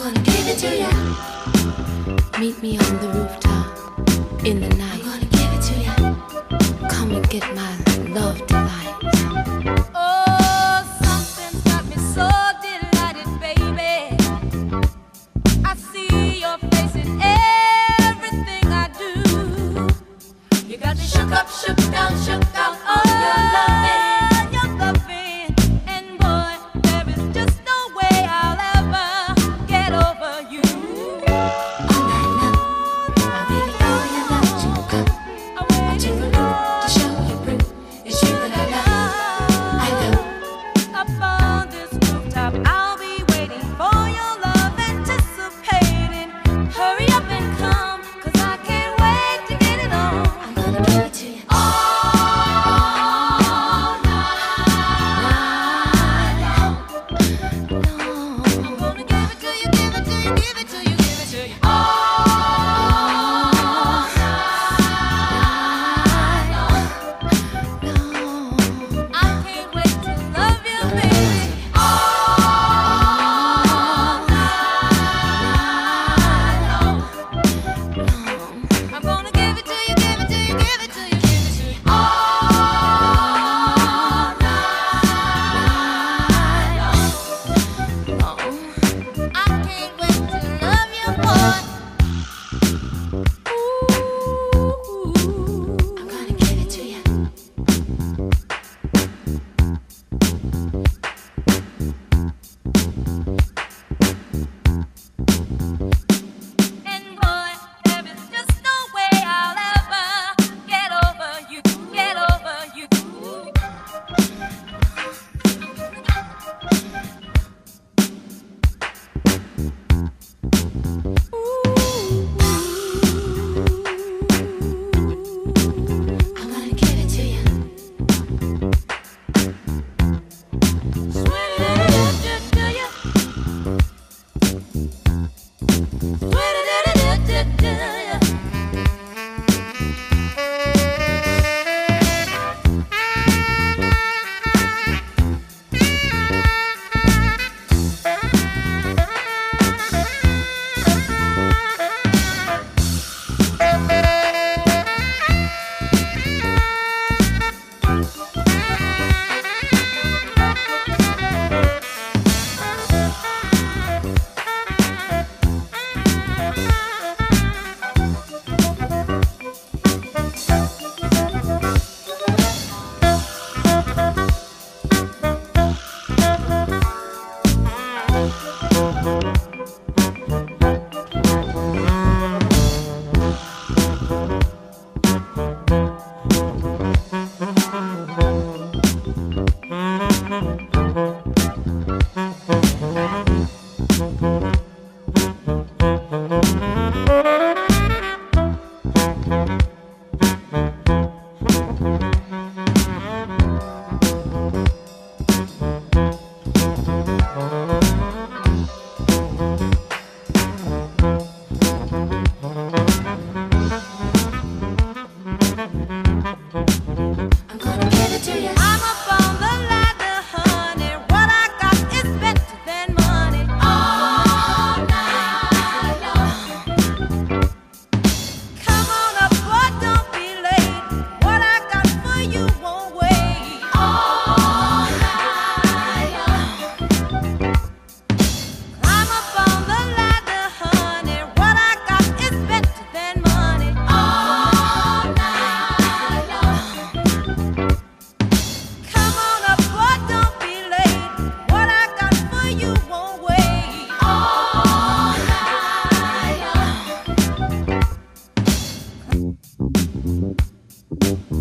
gonna give it to ya. Meet me on the rooftop in the night. I'm gonna give it to ya. Come and get my love tonight. Oh, something's got me so delighted, baby. I see your face in everything I do. You got me shook up, shook down, shook out on your loving. And boy, there is just no way I'll ever get over you. All night long, I'm waiting for your love to come. Watching the moon to show you proof. It's you that I love. I know. Up on this rooftop, I'll be waiting for your love, anticipating. Hurry up and come, 'cause I can't wait to get it on. I'm gonna give it to you. All night long. I'm gonna give it to you, give it to you, give it to you, give it to you. All night long. I can't wait to love you, baby. All night long. I'm gonna give it to you, give it to you, give it to you, give it to you. All night long. I can't wait to love you, boy. Ooh. I'm gonna give it to you. And boy, there is just no way I'll ever get over you, get over you. I'm gonna give it to you. Sweet it to you. Sweet it to you. I'm gonna give it to you. I'm up on the ladder, honey. What I got is better than money. All night long. Come on up, boy, don't be late. What I got for you won't wait. All night long. I'm up on the ladder, honey. What I got is better than money. All night long. Come on up, boy, don't be late. What I got for you won't wait. All night long.